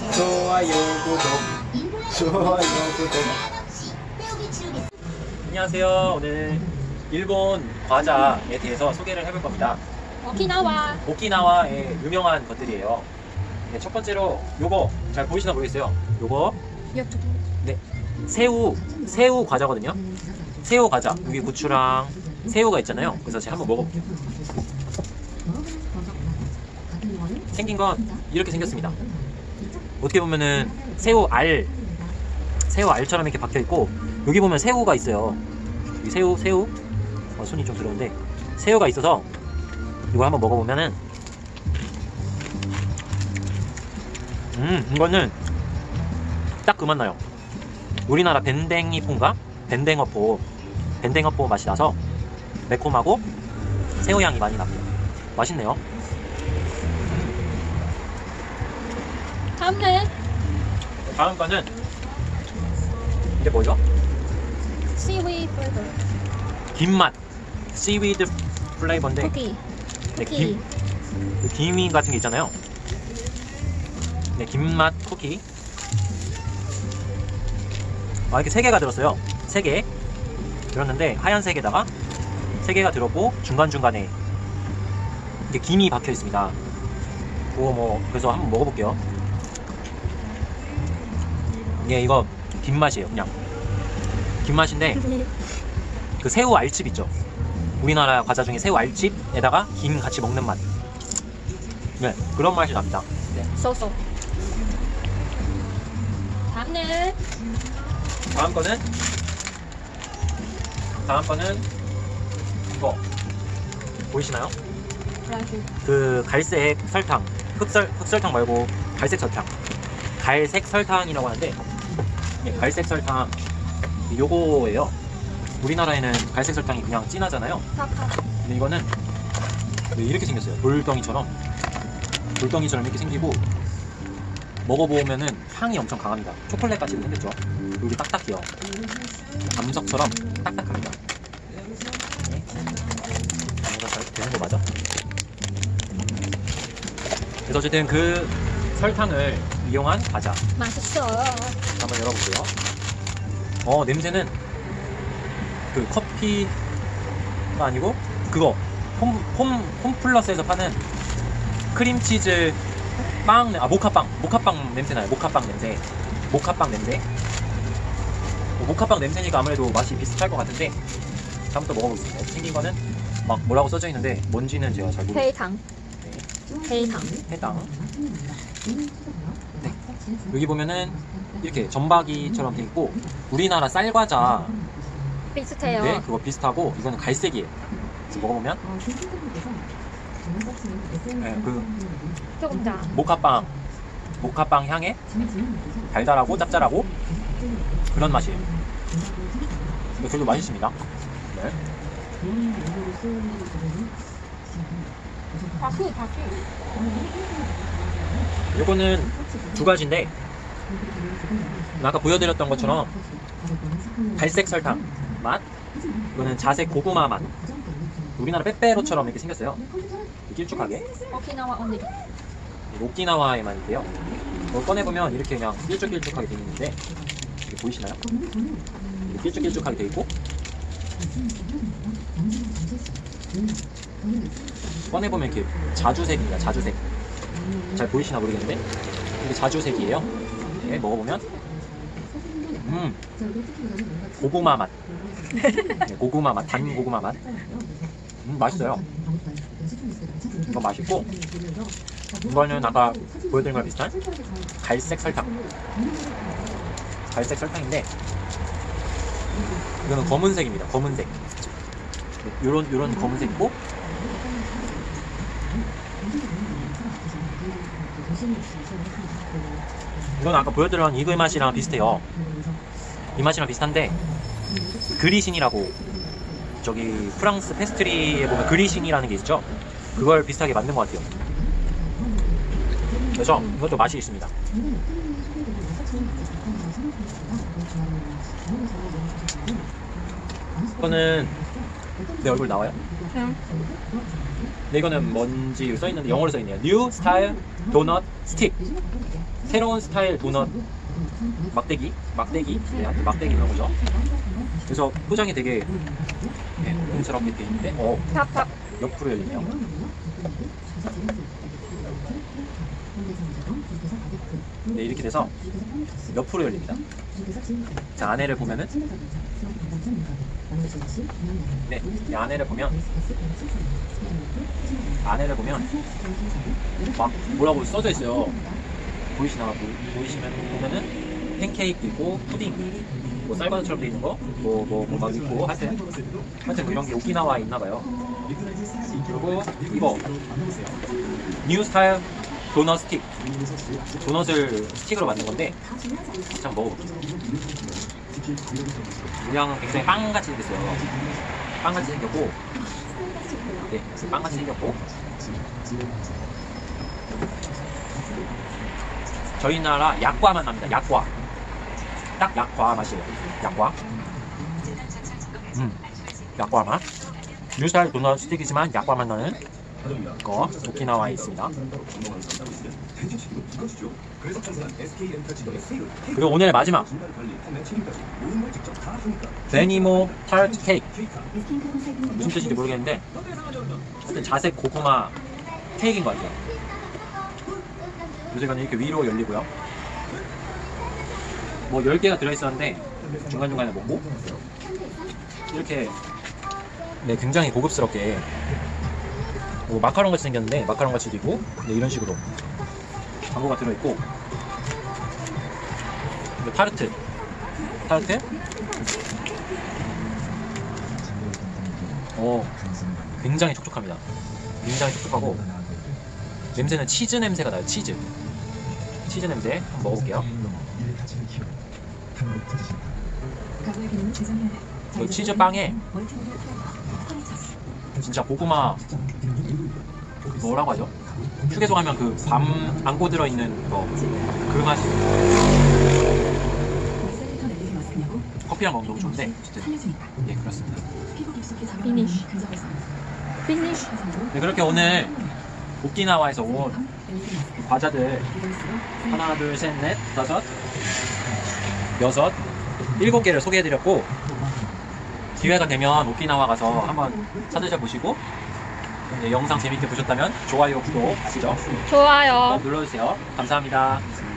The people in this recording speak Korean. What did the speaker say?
좋아요, 구독. 좋아요, 구독. 안녕하세요. 오늘 일본 과자에 대해서 소개를 해볼 겁니다. 오키나와의 유명한 것들이에요. 네, 첫 번째로 요거 잘 보이시나 모르겠어요. 요거 네, 새우 과자거든요. 새우 과자. 여기 고추랑 새우가 있잖아요. 그래서 제가 한번 먹어볼게요. 생긴 건 이렇게 생겼습니다. 어떻게 보면은 새우 알처럼 이렇게 박혀 있고, 여기 보면 새우가 있어요. 여기 새우 손이 좀 들어온데 새우가 있어서 이거 한번 먹어보면은 이거는 딱 그 맛 나요. 우리나라 밴댕이포인가? 밴댕어포 맛이 나서 매콤하고 새우향이 많이 납니다. 맛있네요. 다음 거는 이게 뭐죠? Seaweed flavor. 김맛 씨위드 플레이버인데, 쿠키. 네, 김 같은 게 있잖아요. 네, 김맛 쿠키. 이렇게 3개가 들었어요. 3개 들었는데 하얀색에다가 3개가 들었고 중간중간에 이게 김이 박혀 있습니다. 그래서 한번 먹어볼게요. 이거 김맛이에요. 그냥 김맛인데 그 새우 알칩 있죠? 우리나라 과자 중에 새우 알칩에다가 김 같이 먹는 맛. 네, 그런 맛이 납니다. 네. 쏘쏘. 다음 거는 이거 보이시나요? 그 갈색 설탕, 흑설탕 말고 갈색 설탕이라고 하는데, 네, 갈색 설탕 요거예요. 우리나라에는 갈색 설탕이 그냥 진하잖아요. 근데 이거는 이렇게 생겼어요. 돌덩이처럼 이렇게 생기고, 먹어보면은 향이 엄청 강합니다. 초콜릿같이 생겼죠. 여기 딱딱해요. 감석처럼 딱딱합니다. 네. 이거 잘 되는 거 맞아? 그래서 어쨌든 그 설탕을 이용한 과자. 맛있어. 한번 열어볼게요. 냄새는 그 커피가 아니고 그거 홈플러스에서 파는 크림치즈 빵, 모카빵 냄새 나요. 모카빵 냄새니까 아무래도 맛이 비슷할 것 같은데, 한번 또 먹어보겠습니다. 생긴 거는 막 뭐라고 써져 있는데 뭔지는 제가 잘 모르겠어요. 해당. 네. 여기 보면은 이렇게 전박이처럼 돼 있고, 우리나라 쌀과자 비슷해요. 네, 그거 비슷하고, 이거는 갈색이에요. 그래서 먹어보면 네, 조금 더. 모카빵 향에 달달하고 짭짤하고 그런 맛이에요. 근데 되게 맛있습니다. 네. 이거는 두 가지인데, 아까 보여드렸던 것처럼 갈색 설탕 맛, 이거는 자색 고구마 맛. 우리나라 빼빼로처럼 이렇게 생겼어요. 길쭉하게. 오키나와에만 있대요. 이걸 꺼내보면 이렇게 그냥 길쭉하게 되어 있는데, 이게 보이시나요? 이렇게 길쭉하게 되어 있고, 꺼내보면 이렇게 자주색입니다. 자주색. 잘 보이시나 모르겠는데 이게 자주색이에요. 네, 먹어보면 고구마 맛. 네, 고구마 맛, 단 고구마 맛. 맛있어요. 이거 맛있고, 이거는 아까 보여드린 거랑 비슷한 갈색 설탕인데, 이거는 검은색입니다. 검은색. 요런 검은색이고, 이건 아까 보여드린 이그 맛이랑 비슷해요. 이 맛이랑 비슷한데, 그리신이라고, 저기 프랑스 페스트리에 보면 그리신이라는 게 있죠. 그걸 비슷하게 만든 것 같아요. 그래서 이것도 맛이 있습니다. 이거는 내 얼굴 나와요? 응. 근데 이거는 뭔지 써있는데 영어로 써있네요. New Style Donut Stick. 새로운 스타일 도넛 막대기? 네, 하여튼 막대기 그런 거죠. 그래서 포장이 되게 고풍스럽게 되어 있는데, 탑. 옆으로 열리네요. 네, 이렇게 돼서 옆으로 열립니다. 자, 안에를 보면은, 네, 이 안에를 보면 막 뭐라고 써져 있어요. 보이시면은 팬케이크 있고 푸딩, 뭐 쌀과자처럼 돼 있는 거, 뭐 막 있고 하여튼 이런 게 오키나와에 있나 봐요. 그리고 이거 뉴 스타일 도넛 스틱, 도넛을 스틱으로 만든 건데 한번 먹어볼게요. 모양은 굉장히 빵같이 생겼어요. 빵같이 생겼고, 네, 빵같이 생겼고, 저희 나라 약과 맛 납니다. 약과. 딱 약과 맛이에요. 약과. 약과 맛. 뉴스타일 도넛 스틱이지만 약과 맛 나는 거 오키나와에 있습니다. 그리고 오늘의 마지막 데니모 타르트 케이크. 무슨 뜻인지 모르겠는데 하여튼 자색 고구마 케이크인 것 같아요. 요새는 이렇게 위로 열리고요. 뭐 10개가 들어있었는데 중간중간에 먹고 이렇게, 네, 굉장히 고급스럽게 뭐 마카롱 같이 생겼는데 마카롱 같이도 있고, 네, 이런 식으로 광고가 들어있고, 타르트 굉장히 촉촉합니다. 굉장히 촉촉하고 냄새는 치즈 냄새가 나요. 치즈 냄새 한번 먹어볼게요. 그 치즈 빵에 진짜 고구마, 뭐라고 하죠? 휴게소 가면 그 밤 안고 들어있는 거, 그 맛이. 커피랑 먹으면 너무 좋은데 어쨌든, 예, 그렇습니다. 피니쉬. 네, 그렇게 오늘 오키나와에서 온 과자들 하나, 둘, 셋, 넷, 다섯, 여섯, 7개를 소개해드렸고, 기회가 되면 오키나와 가서 한번 찾으셔 보시고, 네, 영상 재밌게 보셨다면 좋아요, 구독 아시죠? 좋아요. 꼭 눌러주세요. 감사합니다.